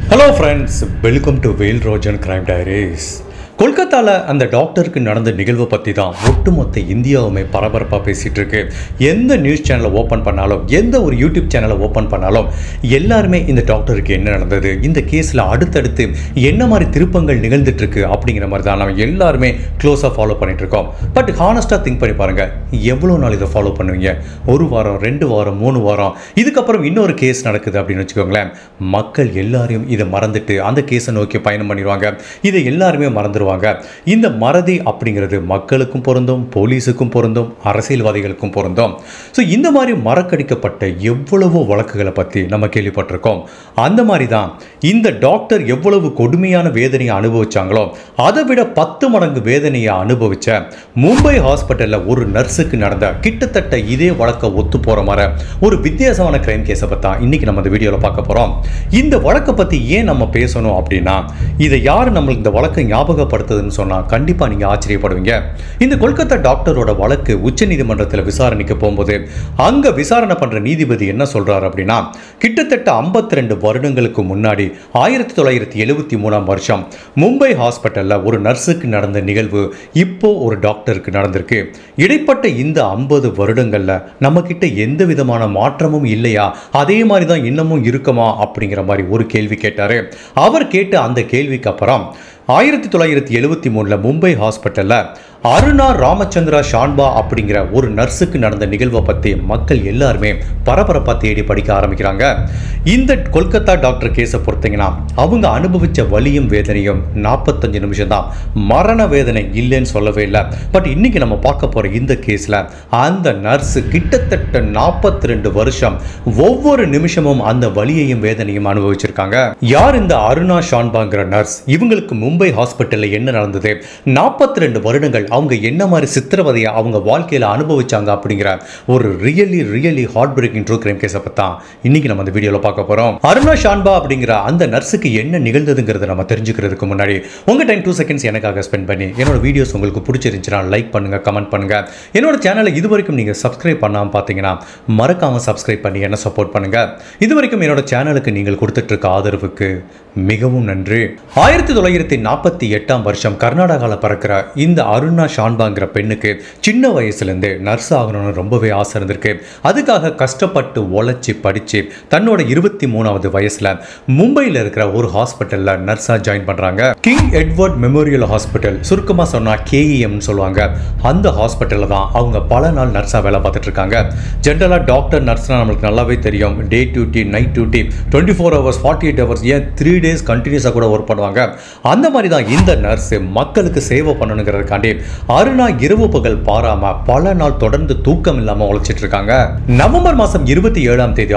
Hello friends, welcome to Veil Rojan Crime Diaries. கொல்கத்தால அந்த டாக்டருக்கு நடந்த நிகழ்வை பற்றி தான் ஒட்டுமொத்த இந்தியாவுமே பரபரப்பாக பேசிகிட்டு இருக்கு. எந்த நியூஸ் சேனலை ஓப்பன் பண்ணாலும், எந்த ஒரு யூடியூப் சேனலை ஓப்பன் பண்ணாலும் எல்லாருமே இந்த டாக்டருக்கு என்ன நடந்தது, இந்த கேஸில் அடுத்தடுத்து என்ன மாதிரி திருப்பங்கள் நிகழ்ந்துட்டுருக்கு அப்படிங்கிற மாதிரி தான் நம்ம எல்லாருமே க்ளோஸாக ஃபாலோ பண்ணிட்டு இருக்கோம். பட் ஹானஸ்ட்டாக திங்க் பண்ணி பாருங்கள், எவ்வளோ நாள் இதை ஃபாலோ பண்ணுவீங்க? ஒரு வாரம், 2 வாரம், 3 வாரம், இதுக்கப்புறம் இன்னொரு கேஸ் நடக்குது அப்படின்னு வச்சுக்கோங்களேன். மக்கள் எல்லாரையும் இதை மறந்துட்டு அந்த கேஸை நோக்கி பயணம் பண்ணிடுவாங்க. இதை எல்லாருமே மறந்துடுவாங்க. இந்த மறதி அப்படிங்கிறது மக்களுக்கும் பொருந்தும், போலீஸுக்கும் பொருந்தும், அரசியல்வாதிகளுக்கும் பொருந்தும். ஸோ இந்த மாதிரி மறக்கடிக்கப்பட்ட எவ்வளவோ வழக்குகளை பற்றி நம்ம கேள்விப்பட்டிருக்கோம். அந்த மாதிரி தான் இந்த டாக்டர் எவ்வளவு கொடுமையான வேதனையை அனுபவிச்சாங்களோ அதை விட 10 மடங்கு வேதனையை அனுபவிச்ச மும்பை ஹாஸ்பிட்டலில் ஒரு நர்ஸுக்கு நடந்த கிட்டத்தட்ட இதே வழக்கை ஒத்து போகிற மாதிரி ஒரு வித்தியாசமான கிரைம் கேஸை பற்றி தான் இன்றைக்கி நம்ம இந்த வீடியோவில் பார்க்க போகிறோம். இந்த வழக்கை பற்றி ஏன் நம்ம பேசணும் அப்படின்னா, இதை யார் நம்மளுக்கு இந்த வழக்கை ஞாபகப்படுத்துதுன்னு சொன்னால் கண்டிப்பாக நீங்கள் ஆச்சரியப்படுவீங்க. இந்த கொல்கத்தா டாக்டரோட வழக்கு உச்சநீதிமன்றத்தில் விசாரணைக்கு போகும்போது அங்கே விசாரணை பண்ணுற நீதிபதி என்ன சொல்கிறார் அப்படின்னா, கிட்டத்தட்ட 52 வருடங்களுக்கு முன்னாடி 1973ஆம் வருஷம் மும்பை ஹாஸ்பிட்டலில் ஒரு நர்ஸுக்கு நடந்த நிகழ்வு இப்போ ஒரு டாக்டருக்கு நடந்திருக்கு. இடைப்பட்ட இந்த 50 வருடங்களில் நம்மக்கிட்ட எந்த விதமான மாற்றமும் இல்லையா, அதே மாதிரி தான் இன்னமும் இருக்குமா அப்படிங்கிற மாதிரி ஒரு கேள்வி கேட்டார். அவர் கேட்ட அந்த கேள்விக்கு அப்புறம் 1973 மும்பை ஹாஸ்பிட்டலில் அருணா ராமச்சந்திரா ஷான்பா அப்படிங்கிற ஒரு நர்ஸுக்கு நடந்த நிகழ்வை பற்றி மக்கள் எல்லாருமே பரபரப்பாக தேடி படிக்க ஆரம்பிக்கிறாங்க. இந்த கொல்கத்தா டாக்டர் கேஸை பொறுத்தீங்கன்னா அவங்க அனுபவித்த வலியும் வேதனையும் 45 நிமிஷம் தான், மரண வேதனை இல்லைன்னு சொல்லவே இல்லை. பட் இன்னைக்கு நம்ம பார்க்க போகிற இந்த கேஸில் அந்த நர்ஸு கிட்டத்தட்ட 42 வருஷம் ஒவ்வொரு நிமிஷமும் அந்த வலியையும் வேதனையும் அனுபவிச்சிருக்காங்க. யார் இந்த அருணா ஷான்பாங்கிற நர்ஸ்? இவங்களுக்கு மும்பை ஹாஸ்பிட்டலில் என்ன நடந்தது, 42 வருடங்கள் அவங்க என்ன மாதிரி சித்திரவதையை அவங்க வாழ்க்கையில் அனுபவிச்சாங்க அப்படிங்கிற ஒரு really heart breaking true crime கேஸை பற்றி தான் இன்னைக்கு நம்ம இந்த வீடியோவில் பார்க்க போகிறோம். அருணா ஷான்பா அப்படிங்கிற அந்த நர்ஸுக்கு என்ன நிகழ்ந்ததுங்கிறத நம்ம தெரிஞ்சுக்கிறதுக்கு முன்னாடி உங்கள் டைம் 2 செகண்ட்ஸ் எனக்காக ஸ்பெண்ட் பண்ணி என்னோட வீடியோஸ் உங்களுக்கு பிடிச்சிருந்துச்சுன்னா லைக் பண்ணுங்கள், கமெண்ட் பண்ணுங்கள். என்னோட சேனலை இது வரைக்கும் நீங்கள் சப்ஸ்கிரைப் பண்ணாமல் பார்த்தீங்கன்னா மறக்காமல் சப்ஸ்கிரைப் பண்ணி என்ன சப்போர்ட் பண்ணுங்கள். இது வரைக்கும் என்னோட சேனலுக்கு நீங்கள் கொடுத்துட்டு இருக்க ஆதரவுக்கு மிகவும் நன்றி. 1948ஆம் வருஷம் கர்நாடகாவில் பிறக்கிற இந்த அருணா ஷான்பாங்கிற பெண்ணுக்கு சின்ன வயசுலேருந்து நர்ஸ் ஆகணும்னு ரொம்பவே ஆசை இருந்திருக்கு. அதுக்காக கஷ்டப்பட்டு உழைச்சி படித்து தன்னோட 23ஆவது வயசில் மும்பையில் இருக்கிற ஒரு ஹாஸ்பிட்டலில் நர்ஸாக ஜாயின் பண்ணுறாங்க. கிங் எட்வர்ட் மெமோரியல் ஹாஸ்பிட்டல், சுருக்கமாக சொன்னால் KEMன்னு சொல்லுவாங்க. அந்த ஹாஸ்பிட்டலில் தான் அவங்க பல நாள் நர்ஸாக வேலை பார்த்துட்டு இருக்காங்க. ஜென்ரலாக டாக்டர் நர்ஸ்னால் நம்மளுக்கு நல்லாவே தெரியும். Day duty, night duty, 24 hours, 48 hours, ஏன் 3 டேஸ் கண்டினியூஸாக கூட ஒர்க் பண்ணுவாங்க. அந்த மாதிரி தான் இந்த நர்ஸ் மக்களுக்கு சேவை பண்ணணுங்கிறதுக்காண்டி அருணா இரவு பகல் பாராம பல நாள் தொடர்ந்து தூக்கம் இல்லாம உழைச்சிட்டு இருக்காங்க. நவம்பர் மாதம் 27ஆம் தேதி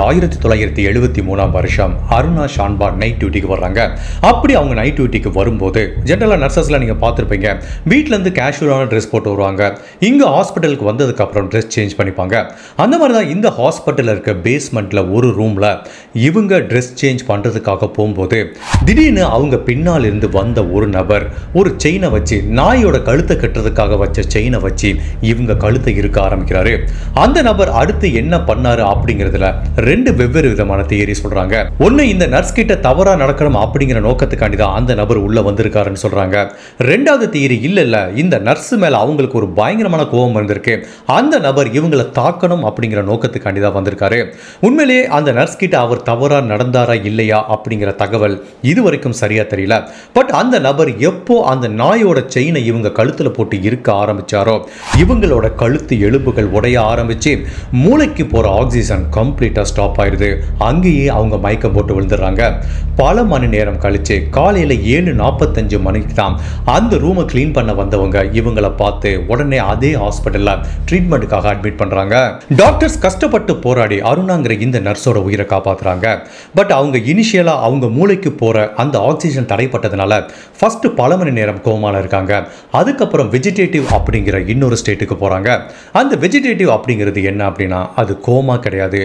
1973ஆம் வருஷம் அருணா ஷான்பா நைட் டியூட்டிக்கு வர்றாங்க. அப்படி அவங்க நைட் டியூட்டிக்கு வரும்போது ஜென்ரலாக நர்சஸ்ல நீங்க பார்த்துருப்பீங்க, வீட்டில இருந்து கேஷுவலான ட்ரெஸ் போட்டு வருவாங்க. இங்க ஹாஸ்பிட்டலுக்கு வந்ததுக்கு அப்புறம் ட்ரெஸ் சேஞ்ச் பண்ணிப்பாங்க. அந்த மாதிரி தான் இந்த ஹாஸ்பிட்டலில் இருக்க பேஸ்மெண்ட்ல ஒரு ரூம்ல இவங்க ட்ரெஸ் சேஞ்ச் பண்றதுக்காக போகும்போது திடீர்னு அவங்க பின்னால் இருந்து வந்த ஒரு நபர் ஒரு செயினை வச்சு, நாயோட கழுத்தை கட்டுறதுக்காக வச்ச செயினை வச்சு இவங்க கழுத்தை இருக்க ஆரம்பிக்கிறாரு. அந்த நபர் அடுத்து என்ன பண்ணாரு அப்படிங்கிறதுல 2 வெவ்வேறு விதமான தியரி சொல்றாங்க. ஒன்னு, இந்த நர்ஸ் கிட்ட தவறா நடக்கணும் அப்படிங்கிற நோக்கத்துக்காண்டி தான் அந்த நபர் உள்ள வந்திருக்காருன்னு சொல்றாங்க. 2வது தியரி, இல்ல இந்த நர்ஸ் மேல அவங்களுக்கு ஒரு பயங்கரமான கோபம் இருந்திருக்கு, அந்த நபர் இவங்களை தாக்கணும் அப்படிங்கிற நோக்கத்துக்காண்டி தான் வந்திருக்காரு. உண்மையிலேயே அந்த நர்ஸ் கிட்ட அவர் தவறா நடந்தாரா இல்லையா அப்படிங்கிற தகவல் இதுவரைக்கும் சரியா தெரியல. பட் அந்த நபர் எப்போ அந்த நாயோட செயினை இவங்க கழுத்துல போட்டு இருக்க ஆரம்பிச்சாரோ இவங்களோட கழுத்து எலும்புகள் உடைய ஆரம்பிச்சு மூளைக்கு போற ஆக்சிஜன் கம்ப்ளீட்டா ஸ்டாப் ஆயிருது. அங்கேயே அவங்க மயக்கம் போட்டு விழுந்துடுறாங்க. பல மணி நேரம் கழிச்சு காலையில 7:45 மணிக்கு தான் அந்த ரூமை கிளீன் பண்ண வந்தவங்க இவங்களை பார்த்து உடனே அதே ஹாஸ்பிட்டல்ல ட்ரீட்மெண்ட்டுக்காக அட்மிட் பண்றாங்க. டாக்டர்ஸ் கஷ்டப்பட்டு போராடி அருணாங்கிற இந்த நர்ஸோட உயிரை காப்பாத்துறாங்க. பட் அவங்க இனிஷியலா அவங்க மூளைக்கு போற அந்த ஆக்சிஜன் தடைப்பட்டதுனால ஃபர்ஸ்ட் பல மணி நேரம் கோமால இருக்காங்க. அதுக்கப்புறம் வெஜிடேட்டிவ் அப்படிங்கிற இன்னொரு ஸ்டேட்டுக்கு போறாங்க. அந்த வெஜிடேட்டிவ் அப்படிங்கிறது என்ன அப்படின்னா, அது கோமா கிடையாது,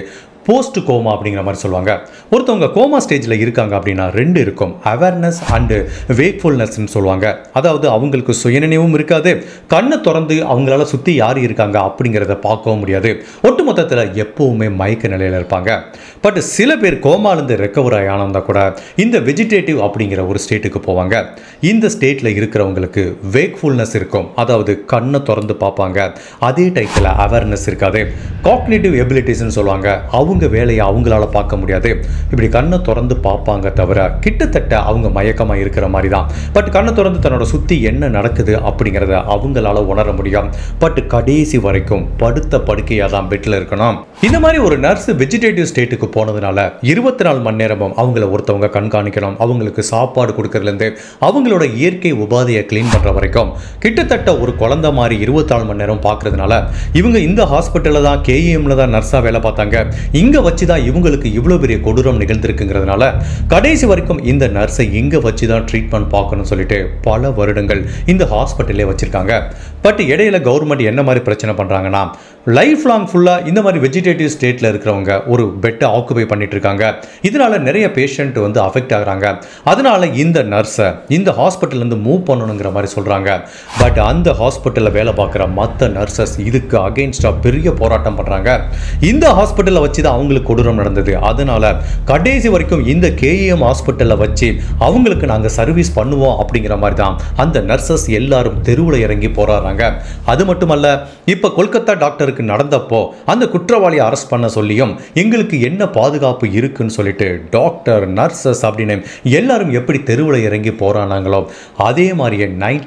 போஸ்ட் கோமா அப்படிங்கிற மாதிரி சொல்லுவாங்க. ஒருத்தவங்க கோமா ஸ்டேஜில் இருக்காங்க அப்படின்னா ரெண்டு இருக்கும், அவேர்னஸ் அண்டு வேக்ஃபுல்னஸ்ன்னு சொல்லுவாங்க. அதாவது அவங்களுக்கு சுயநினைவும் இருக்காது, கண்ணை திறந்து அவங்களால சுற்றி யார் இருக்காங்க அப்படிங்கிறத பார்க்கவும் முடியாது, ஒட்டுமொத்தத்தில் எப்போவுமே மயக்க நிலையில் இருப்பாங்க. பட் சில பேர் கோமாலேருந்து ரெக்கவர் ஆனந்தா கூட இந்த வெஜிடேட்டிவ் அப்படிங்கிற ஒரு ஸ்டேட்டுக்கு போவாங்க. இந்த ஸ்டேட்டில் இருக்கிறவங்களுக்கு வேக்ஃபுல்னஸ் இருக்கும், அதாவது கண்ணை திறந்து பார்ப்பாங்க, அதே டைத்தில் அவேர்னஸ் இருக்காது. காக்னிட்டிவ் எபிலிட்டிஸ்ன்னு சொல்லுவாங்க, அவங்க வேலையை அவங்களால பார்க்க முடியாது, இப்படி கண்ணை திறந்து பார்ப்பாங்க தவிர கிட்டத்தட்ட அவங்க மயக்கமாக இருக்கிற மாதிரி தான். பட் கண்ணை திறந்து தன்னோட சுற்றி என்ன நடக்குது அப்படிங்கிறத அவங்களால உணர முடியும். பட் கடைசி வரைக்கும் படுத்த படுக்கையாக தான் பெட்டில் இருக்கணும். இந்த மாதிரி ஒரு நர்ஸ் வெஜிடேட்டிவ் ஸ்டேட்டுக்கு போனதுனால 24 மணி நேரமும் அவங்கள ஒருத்தவங்க கண்காணிக்கணும். அவங்களுக்கு சாப்பாடு கொடுக்கறதுலேருந்து அவங்களோட இயற்கை உபாதையை கிளீன் பண்ணுற வரைக்கும் கிட்டத்தட்ட ஒரு குழந்தை மாதிரி 24 மணி நேரம் பார்க்கறதுனால இவங்க இந்த ஹாஸ்பிட்டலில் தான் கேஇஎம்ல தான் நர்ஸாக வேலை பார்த்தாங்க, இங்கே வச்சு தான் இவங்களுக்கு இவ்வளோ பெரிய கொடூரம் நிகழ்ந்திருக்குங்கிறதுனால கடைசி வரைக்கும் இந்த நர்ஸை இங்கே வச்சு தான் ட்ரீட்மெண்ட் பார்க்கணும்னு சொல்லிட்டு பல வருடங்கள் இந்த ஹாஸ்பிட்டலே வச்சுருக்காங்க. பட் இடையில கவர்மெண்ட் என்ன மாதிரி பிரச்சனை பண்ணுறாங்கன்னா, லைஃப் லாங் ஃபுல்லாக இந்த மாதிரி வெஜிடேட்டிவ் ஸ்டேட்டில் இருக்கிறவங்க ஒரு பெட்டை ஆக்குபை பண்ணிட்டு இருக்காங்க, இதனால நிறைய பேஷண்ட் வந்து அஃபெக்ட் ஆகுறாங்க, அதனால இந்த நர்ஸை இந்த ஹாஸ்பிட்டல்லேருந்து மூவ் பண்ணணுங்கிற மாதிரி சொல்கிறாங்க. பட் அந்த ஹாஸ்பிட்டலில் வேலை பார்க்குற மற்ற நர்சஸ் இதுக்கு அகெயின்ஸ்டாக பெரிய போராட்டம் பண்ணுறாங்க. இந்த ஹாஸ்பிட்டலில் வச்சு தான் அவங்களுக்கு கொடூரம் நடந்தது, அதனால கடைசி வரைக்கும் இந்த கேஇஎம் ஹாஸ்பிட்டலில் வச்சு அவங்களுக்கு நாங்கள் சர்வீஸ் பண்ணுவோம் அப்படிங்கிற மாதிரி தான் அந்த நர்சஸ் எல்லாரும் தெருவில் இறங்கி போராடுறாங்க. அது மட்டுமல்ல, இப்போ கொல்கத்தா டாக்டருக்கு நடந்தப்போ அந்த குற்றவாளியை அரெஸ்ட் பண்ண சொல்லியும் எங்களுக்கு என்ன பாதுகாப்பு இருக்குன்னு சொல்லிட்டு டாக்டர் நர்சஸ் அப்படின்னு எல்லாரும் எப்படி தெருவில் இறங்கி போராடினாங்களோ அதே மாதிரியே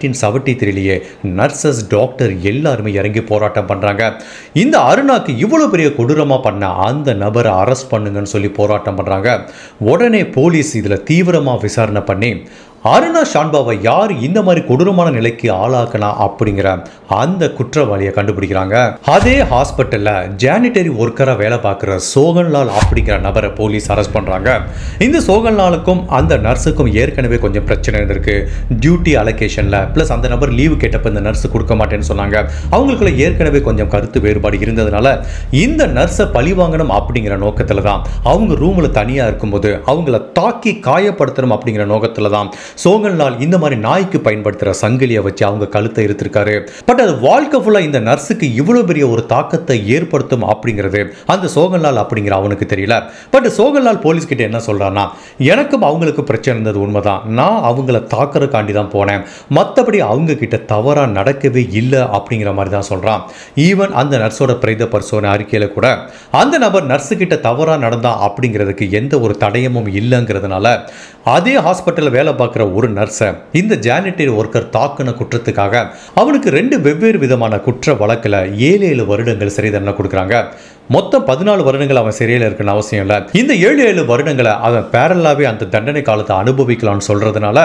1973 நர்சஸ் டாக்டர் எல்லாருமே இறங்கி போராட்டம் பண்றாங்க. இந்த அருணாக்கு இவ்வளவு பெரிய கொடூரமா பண்ண அந்த நபரை அரெஸ்ட் பண்ணுங்கன்னு சொல்லி போராட்டம் பண்றாங்க. உடனே போலீஸ் இதுல தீவிரமா விசாரணை பண்ணி அருணா ஷான்பாவை யார் இந்த மாதிரி கொடூரமான நிலைக்கு ஆளாக்கனா அப்படிங்கிற அந்த குற்றவாளியை கண்டுபிடிக்கிறாங்க. அதே ஹாஸ்பிட்டல்ல ஜானிட்டரி ஒர்க்கரா வேலை பார்க்குற சோகன்லால் அப்படிங்கிற நபரை போலீஸ் அரெஸ்ட் பண்றாங்க. இந்த சோகன்லாலுக்கும் அந்த நர்ஸுக்கும் ஏற்கனவே கொஞ்சம் பிரச்சனை இருந்திருக்கு, டியூட்டி அலோகேஷன்ல. பிளஸ் அந்த நபர் லீவு கேட்டப்ப இந்த நர்ஸ் கொடுக்க மாட்டேன்னு சொன்னாங்க. அவங்களுக்குள்ள ஏற்கனவே கொஞ்சம் கருத்து வேறுபாடு இருந்ததுனால இந்த நர்ஸை பழி வாங்கணும் அப்படிங்கிற நோக்கத்துல தான் அவங்க ரூம்ல தனியா இருக்கும்போது அவங்கள தாக்கி காயப்படுத்தணும் அப்படிங்கிற நோக்கத்துல தான் சோகன்லால் இந்த மாதிரி நாய்க்கு பயன்படுத்துற சங்கிலியை வச்சு அவங்க கழுத்தை இருத்திருக்காரு. பட் அது வாழ்க்கை ஃபுல்லா இந்த நர்ஸுக்கு இவ்வளவு பெரிய ஒரு தாக்கத்தை ஏற்படுத்தும் அப்படிங்கிறது அந்த சோகன்லால் அப்படிங்கிற அவனுக்கு தெரியல. பட் சோகன்லால் போலீஸ் கிட்ட என்ன சொல்றான்னா, எனக்கும் அவங்களுக்கு பிரச்சனை இருந்தது உண்மைதான், நான் அவங்கள தாக்குறதுக்காண்டி தான் போனேன், மற்றபடி அவங்க கிட்ட தவறா நடக்கவே இல்லை அப்படிங்கிற மாதிரி தான் சொல்றான். ஈவன் அந்த நர்ஸோட பிரேத பரிசோதனை அறிக்கையில கூட அந்த நபர் நர்ஸு கிட்ட தவறா நடந்தா அப்படிங்கிறதுக்கு எந்த ஒரு தடயமும் இல்லைங்கிறதுனால அதே ஹாஸ்பிட்டலில் வேலை பார்க்குற ஒரு நர்ஸை இந்த ஜானிட்டரி ஒர்க்கர் தாக்குன குற்றத்துக்காக அவனுக்கு 2 வெவ்வேறு விதமான குற்ற வழக்கில் 7 வருடங்கள் சிறை தண்டனை கொடுக்குறாங்க. மொத்தம் 14 வருடங்கள் அவன் சிறையில் இருக்குன்னு அவசியம் இல்லை. இந்த 7 வருடங்களை அவன் பேரலாவே அந்த தண்டனை காலத்தை அனுபவிக்கலாம்னு சொல்றதுனால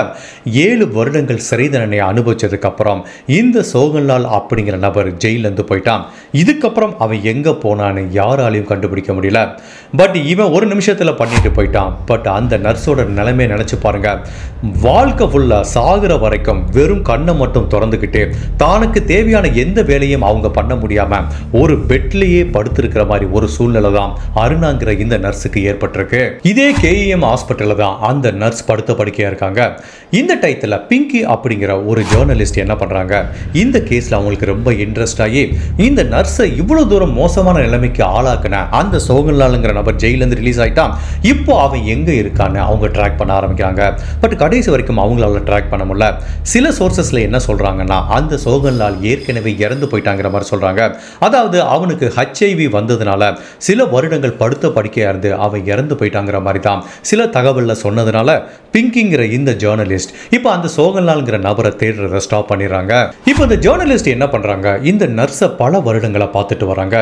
7 வருடங்கள் சிறை தண்டனையை அனுபவிச்சதுக்கு அப்புறம் இந்த சோகன்லால் அப்படிங்கிற நபர் ஜெயிலிருந்து போயிட்டான். இதுக்கப்புறம் அவன் எங்க போனான்னு யாராலையும் கண்டுபிடிக்க முடியல. பட் இவன் ஒரு நிமிஷத்துல பண்ணிட்டு போயிட்டான். பட் அந்த நர்ஸோட நிலைமை நினைச்சு பாருங்க, வாழ்க்கை ஃபுல்லா சாகுற வரைக்கும் வெறும் கண்ணை மட்டும் திறந்துக்கிட்டு தனக்கு தேவையான எந்த வேலையும் அவங்க பண்ண முடியாம ஒரு பெட்லயே படுத்திருக்கிற மாதிரி ஒரு சூழ்நிலை தான் அருணாங்கிற இந்த நர்ஸுக்கு ஏற்பட்டிருக்கு. இதே கேஇஎம் ஹாஸ்பிட்டல்ல தான் அந்த நர்ஸ் படுத்த படுக்கையா இருக்காங்க. இந்த டைத்துல பிங்கி அப்படிங்கிற ஒரு ஜேர்னலிஸ்ட் என்ன பண்றாங்க, இந்த கேஸ்ல அவங்களுக்கு ரொம்ப இன்ட்ரெஸ்ட் ஆகி இந்த நர்ஸை இவ்வளவு தூரம் மோசமான நிலைமைக்கு ஆளாக்குன அந்த சோகன்லால்ங்கிற நபர் ஜெயில இருந்து ரிலீஸ் ஆயிட்டான், இப்போ அவன் எங்க இருக்கான்னு அவங்க ட்ராக் பண்ண ஆரம்பிக்கிறாங்க. பட் கடைசி வரைக்கும் அவங்களால ட்ராக் பண்ண முடியல. சில சோர்சஸ்ல என்ன சொல்றாங்கன்னா, அந்த சோகன்லால் ஏற்கனவே இறந்து போயிட்டாங்கிற மாதிரி சொல்றாங்க. அதாவது அவனுக்கு HIV வந்ததுனால சில வருடங்கள் படுத்த படுக்கையா இருந்து அவன் இறந்து போயிட்டாங்கிற மாதிரி தான் சில தகவல்ல சொன்னதுனால பிங்கிங்கிற இந்த ஜேர்னலிஸ்ட் இப்போ அந்த சோகன்லால்ங்கிற நபரை தேடுறத ஸ்டாப் பண்ணிடுறாங்க. இப்போ இந்த ஜேர்னலிஸ்ட் என்ன பண்றாங்க, இந்த நர்ஸை பல வருடங்களா பார்த்துட்டு வராங்க.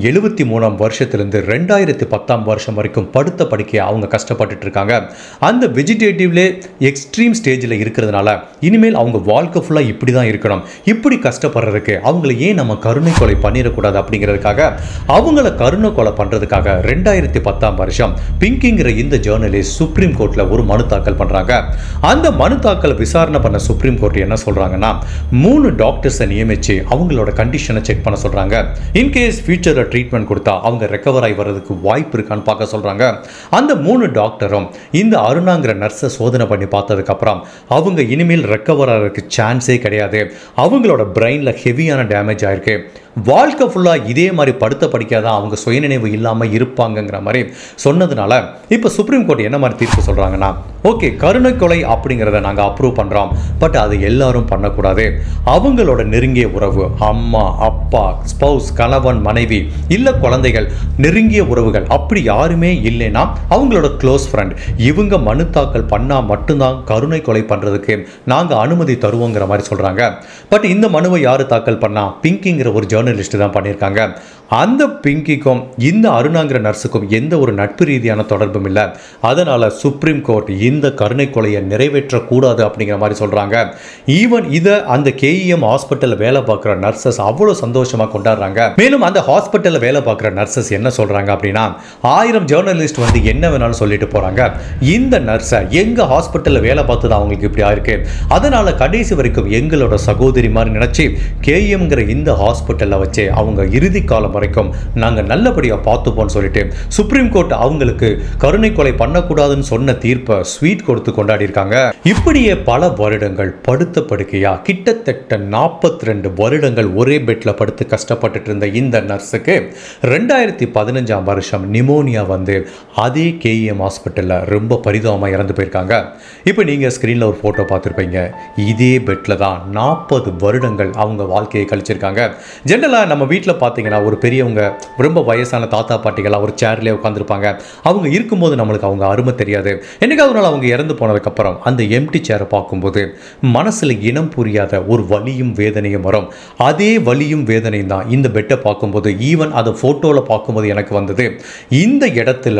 73ஆம் வருஷத்திலிருந்து 2010ஆம் வருஷம் வரைக்கும் படுத்த படுக்கையா அவங்க கஷ்டப்பட்டுட்டு இருக்காங்க. அந்த வெஜிடேட்டிவ்ல எக்ஸ்ட்ரீம் ஸ்டேஜில் இருக்கிறதுனால இனிமேல் அவங்க வாழ்க்கை ஃபுல்லா இப்படி தான் இருக்கணும், இப்படி கஷ்டப்படுறதுக்கு அவங்களை ஏன் நம்ம கருணை கொலை பண்ணிடக்கூடாது அப்படிங்கிறதுக்காக அவங்கள இவங்களை கருணை கொலை பண்றதுக்காக 2010 வருஷம் பிங்கிங்கிற இந்த ஜேர்னலிஸ்ட் சுப்ரீம் கோர்ட்ல ஒரு மனு தாக்கல் பண்றாங்க. அந்த மனு தாக்கல் விசாரணை பண்ண சுப்ரீம் கோர்ட் என்ன சொல்றாங்கன்னா 3 டாக்டர்ஸை நியமிச்சு அவங்களோட கண்டிஷனை செக் பண்ண சொல்றாங்க. இன்கேஸ் ஃபியூச்சர்ல ட்ரீட்மெண்ட் கொடுத்தா அவங்க ரெக்கவர் ஆகி வர்றதுக்கு வாய்ப்பு இருக்கான்னு பார்க்க சொல்றாங்க. அந்த 3 டாக்டரும் இந்த அருணாங்கிற நர்ஸை சோதனை பண்ணி பார்த்ததுக்கு அப்புறம் அவங்க இனிமேல் ரெக்கவர் ஆகிறதுக்கு சான்ஸே கிடையாது. அவங்களோட பிரெயின்ல ஹெவியான டேமேஜ் ஆயிருக்கு. வாழ்க்கை ஃபுல்லா இதே மாதிரி படுத்த படிக்காதான் அவங்க சுயநினைவு இல்லாமல் இருப்பாங்கங்கிற மாதிரி சொன்னதுனால இப்போ சுப்ரீம் கோர்ட் என்ன மாதிரி தீர்ப்பு சொல்றாங்கன்னா, ஓகே கருணை கொலை அப்படிங்கிறத நாங்கள் அப்ரூவ் பண்றோம், பட் அது எல்லாரும் பண்ணக்கூடாது. அவங்களோட நெருங்கிய உறவு, அம்மா அப்பா, ஸ்பௌஸ், கணவன் மனைவி, இல்ல குழந்தைகள், நெருங்கிய உறவுகள் அப்படி யாருமே இல்லைன்னா அவங்களோட க்ளோஸ் ஃப்ரெண்ட், இவங்க மனு தாக்கல் பண்ணா மட்டும்தான் கருணை கொலை பண்றதுக்கு நாங்க அனுமதி தருவோங்கிற மாதிரி சொல்றாங்க. பட் இந்த மனுவை யாரு தாக்கல் பண்ணா? பிங்கிங்கிற ஒரு ஜேர்னலிஸ்ட் தான் பண்ணியிருக்காங்க. அந்த பிங்கிக்கும் இந்த அருணாங்கிற நர்ஸுக்கும் எந்த ஒரு நட்பு ரீதியான தொடர்பும் இல்லை. அதனால சுப்ரீம் கோர்ட் இந்த கருணை கொலையை நிறைவேற்றக்கூடாது அப்படிங்கிற மாதிரி சொல்றாங்க. ஈவன் இதை அந்த KEM ஹாஸ்பிட்டலில் வேலை பார்க்குற நர்சஸ் அவ்வளோ சந்தோஷமாக கொண்டாடுறாங்க. மேலும் அந்த ஹாஸ்பிட்டலில் வேலை பார்க்குற நர்சஸ் என்ன சொல்றாங்க அப்படின்னா, 1000 ஜேர்னலிஸ்ட் வந்து என்ன வேணாலும் சொல்லிட்டு போறாங்க, இந்த நர்ஸை எங்க ஹாஸ்பிட்டலில் வேலை பார்த்து தான் அவங்களுக்கு இப்படி ஆயிருக்கு, அதனால கடைசி வரைக்கும் எங்களோட சகோதரி மாதிரி நினைச்சு KEMங்கிற இந்த ஹாஸ்பிட்டலில் வச்சு அவங்க இறுதி காலம் வரைக்கும் நாங்க நல்லபடியா பார்த்துப்போம் சொல்லிட்டு சுப்ரீம் கோர்ட் அவங்களுக்கு கருணை கொலை பண்ணக்கூடாதுன்னு சொன்ன தீர்ப்பை ஸ்வீட் கொடுத்து கொண்டாடி இருக்காங்க. இப்படியே பல வருடங்கள் படுத்த படுக்கையா கிட்டத்தட்ட 42 வருடங்கள் ஒரே பெட்ல படுத்து கஷ்டப்பட்டுட்டு இருந்த இந்த நர்ஸுக்கு 2015 வருஷம் நிமோனியா வந்து அதே KEM ஹாஸ்பிட்டல்ல ரொம்ப பரிதாபமா இறந்து போயிருக்காங்க. இப்போ நீங்க ஸ்கிரீன்ல ஒரு போட்டோ பார்த்துருப்பீங்க. இதே பெட்ல தான் 40 வருடங்கள் அவங்க வாழ்க்கையை கழிச்சிருக்காங்க. ஜெனரலா நம்ம வீட்டில் பார்த்தீங்கன்னா ஒரு பெரியவங்க ரொம்ப வயசான தாத்தா பாட்டிகளா ஒரு சேர்லேயே உட்காந்துருப்பாங்க. அவங்க இருக்கும்போது நம்மளுக்கு அவங்க அருமை தெரியாது. என்னைக்காவது ஒரு நாள் அவங்க இறந்து போனதுக்கப்புறம் அந்த எம்டி சேரை பார்க்கும்போது மனசில் இனம் புரியாத ஒரு வலியும் வேதனையும் வரும். அதே வலியும் வேதனையும் தான் இந்த பெட்டை பார்க்கும்போது, ஈவன் அதை ஃபோட்டோவில் பார்க்கும்போது எனக்கு வந்தது. இந்த இடத்துல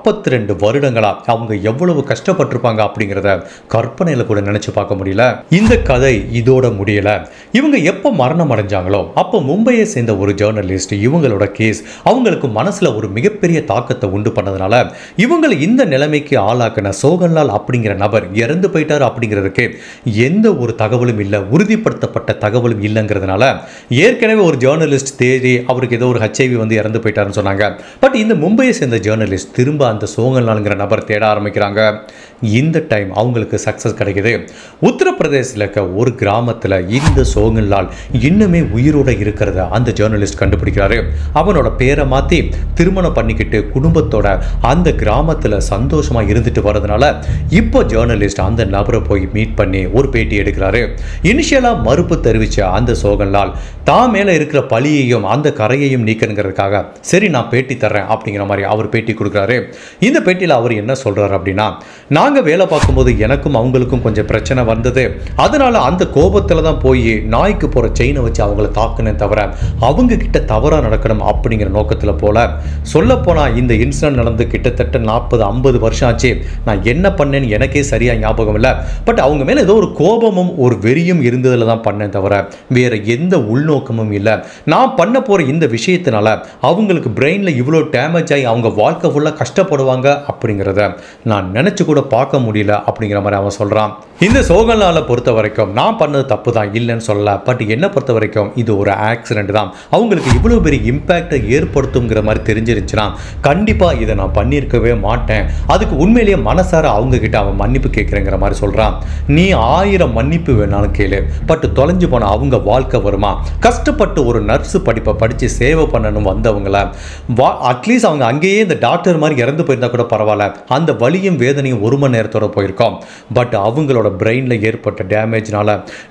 42 வருடங்களா அவங்க எவ்வளவு கஷ்டப்பட்டிருப்பாங்க அப்படிங்கிறத கற்பனையில் கூட நினைச்சு பார்க்க முடியல. இந்த கதை இதோட முடியல. இவங்க எப்போ மரணம் அடைஞ்சாங்களோ அப்போ மும்பையை சேர்ந்த ஒரு ஜேர்னலிஸ்ட் இவங்களோட கேஸ் அவங்களுக்கு மனசுல ஒரு மிகப்பெரிய தாக்கத்தை உண்டு பண்ணதுனால இவங்களை இந்த நிலைமைக்கு ஆளாக்கின சோகன்லால் அப்படிங்கிற நபர் இறந்து போயிட்டார் அப்படிங்கிறதுக்கு எந்த ஒரு தகவலும் இல்லை, உறுதிப்படுத்தப்பட்ட தகவலும் இல்லைங்கிறதுனால ஏற்கனவே ஒரு ஜேர்னலிஸ்ட் தேடி அவருக்கு ஏதோ ஒரு HIV வந்து இறந்து போயிட்டாருன்னு சொன்னாங்க. பட் இந்த மும்பையை சேர்ந்த ஜேர்னலிஸ்ட் திரும்ப அந்த சோகன்லால்ங்கிற நபர் தேட ஆரம்பிக்கிறாங்க. இந்த டைம் அவங்களுக்கு சக்சஸ் கிடைக்குது. உத்தரப்பிரதேசத்தில் இருக்க ஒரு கிராமத்தில் இந்த சோகன்லால் இன்னுமே உயிரோட இருக்கிறத அந்த ஜேர்னலிஸ்ட் கண்டுபிடிக்கிறாரு. அவனோட பேரை மாற்றி திருமணம் பண்ணிக்கிட்டு குடும்பத்தோட அந்த கிராமத்தில் சந்தோஷமா இருந்துட்டு வரதுனால இப்போ ஜேர்னலிஸ்ட் அந்த நபரை போய் மீட் பண்ணி ஒரு பேட்டி எடுக்கிறாரு. இனிஷியலாக மறுப்பு தெரிவிச்ச அந்த சோகன்லால் தான் மேலே இருக்கிற பழியையும் அந்த கரையையும் நீக்கணுங்கிறதுக்காக சரி நான் பேட்டி தர்றேன் அப்படிங்கிற மாதிரி அவர் பேட்டி கொடுக்குறாரு. இந்த பேட்டியில் அவர் என்ன சொல்றாரு அப்படின்னா, நாங்கள் வேலை பார்க்கும்போது எனக்கும் அவங்களுக்கும் கொஞ்சம் பிரச்சனை வந்தது, அதனால அந்த கோபத்தில் தான் போய் நாய்க்கு போகிற செயினை வச்சு அவங்கள தாக்குனே தவிர அவங்க கிட்ட தவறாக நடக்கணும் அப்படிங்கிற நோக்கத்தில் போல. சொல்லப்போனால் இந்த இன்சிடென்ட் நடந்து கிட்டத்தட்ட 40-50 வருஷம் ஆச்சு. நான் என்ன பண்ணேன்னு எனக்கே சரியாக ஞாபகம் இல்லை. பட் அவங்க மேலே ஏதோ ஒரு கோபமும் ஒரு வெறியும் இருந்ததில் தான் பண்ணேன் தவிர வேற எந்த உள்நோக்கமும் இல்லை. நான் பண்ண போகிற இந்த விஷயத்தினால அவங்களுக்கு பிரெயினில் இவ்வளோ டேமேஜ் ஆகி அவங்க வாழ்க்கை ஃபுல்லாக கஷ்டப்படுவாங்க அப்படிங்கிறத நான் நினச்சி கூட பார்க்க முடியல அப்படிங்கிற மாதிரி அவன் சொல்கிறான். இந்த சோகன்லாலை பொறுத்த வரைக்கும் நான் பண்ணது தப்பு தான் இல்லைன்னு சொல்லல. பட் என்னை பொறுத்த வரைக்கும் இது ஒரு ஆக்சிடென்ட் தான். அவங்களுக்கு இவ்வளோ பெரிய இம்பேக்டை ஏற்படுத்துங்கிற மாதிரி தெரிஞ்சிருந்துச்சுன்னா கண்டிப்பாக இதை நான் பண்ணியிருக்கவே மாட்டேன். அதுக்கு உண்மையிலேயே மனசார அவங்க கிட்ட அவன் மன்னிப்பு கேட்குறேங்கிற மாதிரி சொல்கிறான். நீ 1000 மன்னிப்பு வேணாலும் கேளு, பட் தொலைஞ்சு போன அவங்க வாழ்க்கை வருமா? கஷ்டப்பட்டு ஒரு நர்ஸு படிப்பை படித்து சேவை பண்ணணும் வந்தவங்கள அட்லீஸ்ட் அவங்க அங்கேயே இந்த டாக்டர் மாதிரி இறந்து போயிருந்தா கூட பரவாயில்ல, அந்த வலியும் வேதனையும் 1 மணி நேரத்தோட போயிருக்கோம். பட் அவங்களோட பிரெயினில் ஏற்பட்ட டேமேஜ்னால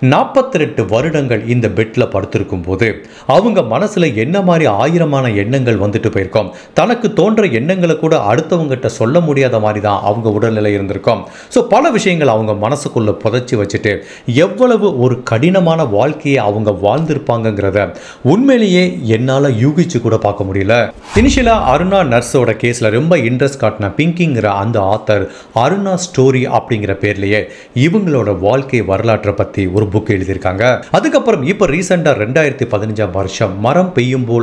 48 வருடங்கள் இந்த பெட்டில் படுத்திருக்கும் போது அவங்க மனசில் என்ன மாதிரி 1000மான எண்ணங்கள் வந்துட்டு போயிருக்கோம். தனக்கு தோன்ற எண்ணங்களை கூட அடுத்தவங்ககிட்ட சொல்ல முடியாத மாதிரி தான் அவங்க உடல்நிலை இருந்திருக்கும். ஸோ பல விஷயங்கள் அவங்க மனசுக்குள்ள புதைச்சி வச்சுட்டு எவ்வளவு ஒரு கடினமான வாழ்க்கையை அவங்க வாழ்ந்திருப்பாங்கிறத உண்மையிலேயே என்னால் யூகிச்சு கூட பார்க்க முடியல. இனிஷியலாக அருணா நர்ஸோட கேஸில் ரொம்ப இன்ட்ரெஸ்ட் காட்டின பிங்கிங்கிற அந்த ஆத்தர் அருணா ஸ்டோரி அப்படிங்கிற பேர்லேயே இவங்களோட வாழ்க்கை வரலாற்றை பற்றி ஒரு புக் எழுதியிருக்காங்க. அதுக்கப்புறம் இப்போ ரீசெண்டாக 2015 வருஷம் மரம் பெய்யும் போல்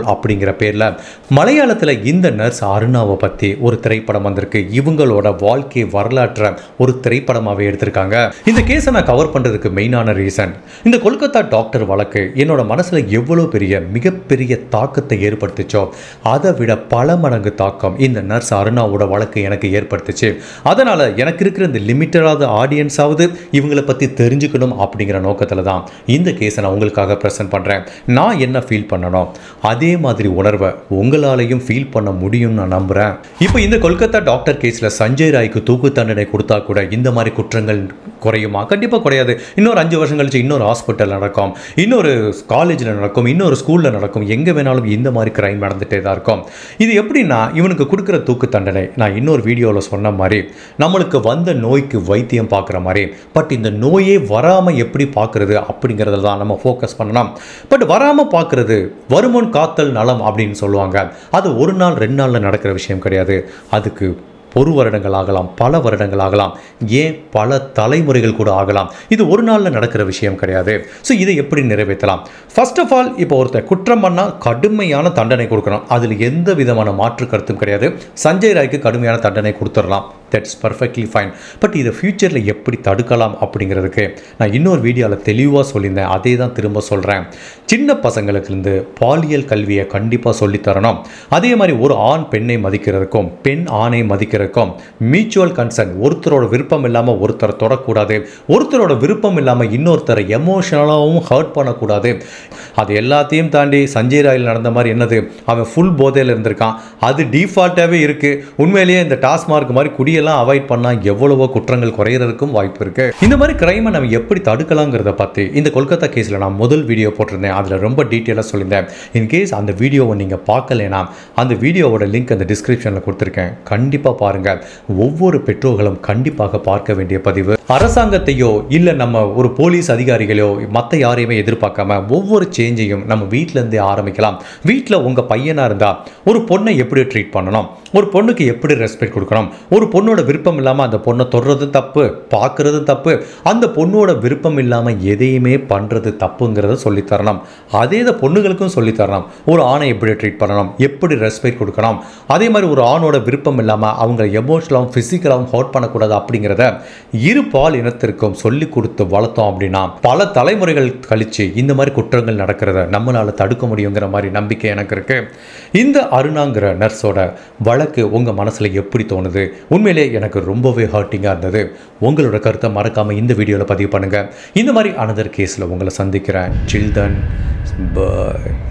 ஸ்கூல் அப்படிங்கிற பேரில் மலையாளத்தில் இந்த நர்ஸ் அருணாவை பற்றி ஒரு திரைப்படம் வந்திருக்கு. இவங்களோட வாழ்க்கை வரலாற்றை ஒரு திரைப்படமாகவே எடுத்திருக்காங்க. இந்த கேஸை நான் கவர் பண்ணுறதுக்கு மெயினான ரீசன், இந்த கொல்கத்தா டாக்டர் வழக்கு என்னோட மனசில் எவ்வளோ மிகப்பெரிய தாக்கத்தை ஏற்படுத்துச்சோ அதை விட பல மடங்கு தாக்கம் இந்த நர்ஸ் அருணாவோட வழக்கு எனக்கு ஏற்படுத்துச்சு. அதனால் எனக்கு இருக்கிற இந்த லிமிட்டடாத ஆடியன்ஸாவது இவங்களை பற்றி தெரிஞ்சுக்கணும் அப்படிங்கிற நோக்கத்தில் தான் இந்த கேஸை நான் உங்களுக்காக ப்ரெசென்ட் பண்ணுறேன். நான் என்ன ஃபீல் பண்ணணும் அதே மாதிரி உணர்வை உங்களாலையும் ஃபீல் பண்ண முடியும்னு நான் நம்புகிறேன். இப்போ இந்த கொல்கத்தா டாக்டர் கேஸில் சஞ்சய் ராய்க்கு தூக்கு தண்டனை கொடுத்தா கூட இந்த மாதிரி குற்றங்கள் குறையுமா? கண்டிப்பாக குறையாது. இன்னொரு 5 வருஷம் கழிச்சு இன்னொரு ஹாஸ்பிட்டலில் நடக்கும், இன்னொரு காலேஜில் நடக்கும், இன்னொரு ஸ்கூலில் நடக்கும், எங்கே வேணாலும் இந்த மாதிரி கிரைம் நடந்துகிட்டே தான் இருக்கும். இது எப்படின்னா இவனுக்கு கொடுக்குற தூக்கு தண்டனை நான் இன்னொரு வீடியோவில் சொன்ன மாதிரி நம்மளுக்கு வந்த நோய்க்கு வைத்தியம் பார்க்குற மாதிரி, பட் இந்த நோயே வராமல் எப்படி பார்க்குறது அப்படிங்கிறதுல தான் நம்ம ஃபோக்கஸ் பண்ணணும். பட் வராமல் பார்க்குறது வருமுன் காத்தல் நலம் அப்படின்னு சொல்லுவாங்க. அது ஒரு நாள் 2 நாளில் நடக்கிற விஷயம் கிடையாது. அதுக்கு ஒரு வருடங்கள் ஆகலாம், பல வருடங்கள் ஆகலாம், ஏன் பல தலைமுறைகள் கூட ஆகலாம். இது ஒரு நாளில் நடக்கிற விஷயம் கிடையாது. ஸோ இதை எப்படி நிறைவேற்றலாம்? ஃபர்ஸ்ட் ஆஃப் ஆல் இப்போ ஒருத்தர் குற்றம் பண்ணால் கடுமையான தண்டனை கொடுக்கணும். அதில் எந்த விதமான மாற்று கருத்தும் கிடையாது. சஞ்சய் ராய்க்கு கடுமையான தண்டனை கொடுத்துடலாம், தட்ஸ் பர்ஃபெக்ட்லி ஃபைன். பட் இதை ஃப்யூச்சரில் எப்படி தடுக்கலாம் அப்படிங்கிறதுக்கு நான் இன்னொரு வீடியோவில் தெளிவாக சொல்லியிருந்தேன். அதே தான் திரும்ப சொல்கிறேன். சின்ன பசங்களுக்குலேருந்து பாலியல் கல்வியை கண்டிப்பாக சொல்லித்தரணும். அதே மாதிரி ஒரு ஆண் பெண்ணை மதிக்கிறதுக்கும் பெண் ஆணை மதிக்கிறதுக்கும் மியூச்சுவல் கன்சர்ன், ஒருத்தரோட விருப்பம் இல்லாமல் ஒருத்தரை தொடக்கூடாது, ஒருத்தரோட விருப்பம் இல்லாமல் இன்னொருத்தரை எமோஷனலாகவும் ஹர்ட் பண்ணக்கூடாது. அது எல்லாத்தையும் தாண்டி சஞ்சய் ராயில் நடந்த மாதிரி என்னது, அவன் ஃபுல் போதையில் இருந்திருக்கான், அது டிஃபால்ட்டாகவே இருக்குது. உண்மையிலேயே இந்த டாஸ்மார்க் மாதிரி குடியெல்லாம் அவாய்ட் பண்ணால் எவ்வளவோ குற்றங்கள் குறையிறதுக்கும் வாய்ப்பு இருக்குது. இந்த மாதிரி கிரைமை நம்ம எப்படி தடுக்கலாங்கிறத பற்றி இந்த கொல்கத்தா கேஸில் நான் முதல் வீடியோ போட்டிருந்தேன். அதில் ரொம்ப டீட்டெயிலாக சொல்லியிருந்தேன். இன்கேஸ் அந்த வீடியோவை நீங்கள் பார்க்கலைன்னா அந்த வீடியோவோட லிங்க் அந்த டிஸ்கிரிப்ஷனில் கொடுத்துருக்கேன், கண்டிப்பாக பாருங்கள். ஒவ்வொரு பெற்றோர்களும் கண்டிப்பாக பார்க்க வேண்டிய பதிவு. அரசாங்கத்தையோ இல்லை நம்ம ஒரு போலீஸ் அதிகாரிகளையோ மற்ற யாரையுமே எதிர்பார்க்காம ஒவ்வொரு சேஞ்சையும் நம்ம வீட்டிலேருந்தே ஆரம்பிக்கலாம். வீட்டில் உங்கள் பையனாக இருந்தால் ஒரு பொண்ணை எப்படி ட்ரீட் பண்ணணும், ஒரு பொண்ணுக்கு எப்படி ரெஸ்பெக்ட் கொடுக்கணும், ஒரு பொண்ணோட விருப்பம் இல்லாமல் அந்த பொண்ணை தொடுறது தப்பு, பார்க்குறது தப்பு, அந்த பொண்ணோட விருப்பம் இல்லாமல் எதையுமே பண்ணுறது தப்புங்கிறத சொல்லித்தரணும். அதே தான் பொண்ணுகளுக்கும் சொல்லித்தரணும். ஒரு ஆணை எப்படி ட்ரீட் பண்ணணும், எப்படி ரெஸ்பெக்ட் கொடுக்கணும், அதே மாதிரி ஒரு ஆணோட விருப்பம் இல்லாமல் அவங்க எமோஷனலாகவும் ஃபிசிக்கலாகவும் ஹர்ட் பண்ணக்கூடாது அப்படிங்கிறத இரு பால் இனத்திற்கும் சொல்லி கொடுத்து வளர்த்தோம் அப்படின்னா பல தலைமுறைகள் கழித்து இந்த மாதிரி குற்றங்கள் நடக்கிறத நம்மளால் தடுக்க முடியுங்கிற மாதிரி நம்பிக்கை எனக்கு இருக்குது. இந்த அருணாங்கிற நர்ஸோட வழக்கு உங்கள் மனசில் எப்படி தோணுது? உண்மையிலே எனக்கு ரொம்பவே ஹர்ட்டிங்காக இருந்தது. உங்களோட கருத்தை மறக்காமல் இந்த வீடியோவில் பதிவு பண்ணுங்கள். இந்த மாதிரி அனதர் கேஸில் உங்களை சந்திக்கிறேன். Children by.